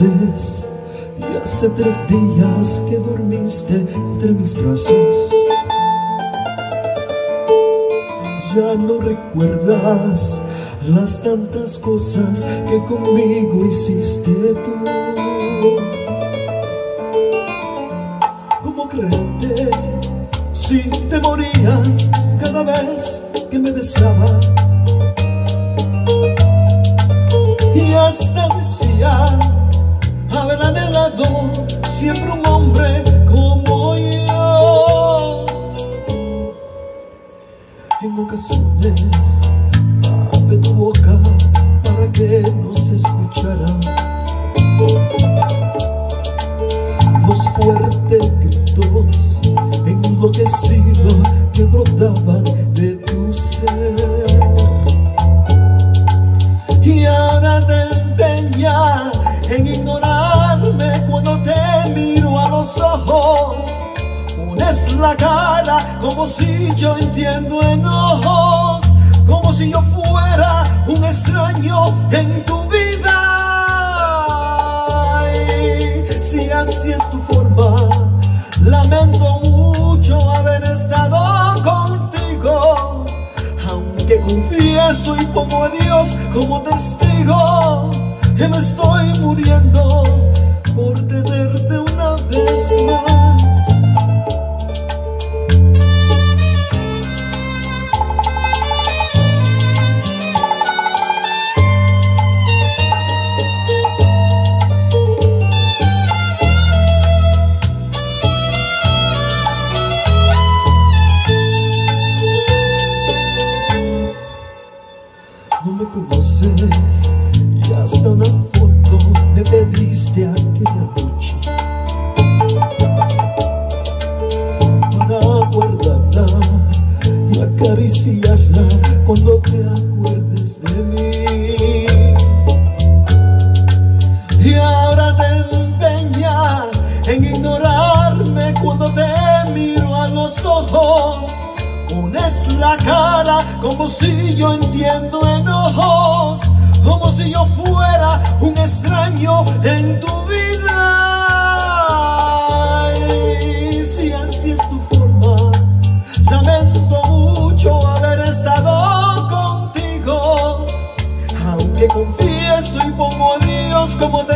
conoces y hace 3 días que dormiste entre mis brazos. Ya no recuerdas las tantas cosas que conmigo hiciste tú. ¿Cómo creerte si te morías cada vez que me besaba? Y hasta decía haber anhelado siempre un hombre como yo. En ocasiones tapé tu boca para que no se escuchara los fuertes gritos enloquecidos que brotaban de tu ser. Y ahora te empeñas en ignorarme cuando te miro a los ojos. Pones la cara como si yo entiendo enojos, como si yo fuera un extraño en tu vida. Y si así es tu forma, lamento mucho haber estado contigo. Aunque confieso y pongo a Dios como testigo, que me estoy muriendo por tenerte una vez más. No me conoces y hasta una foto me pediste aquella noche para guardarla y acariciarla cuando te acuerdes de mí. Y ahora te empeñas en ignorarme cuando te miro a los ojos. Pones la cara como si yo entiendo enojos, como si yo fuera un extraño en tu vida. Y si así es tu forma, lamento mucho haber estado contigo. Aunque confieso y pongo a Dios como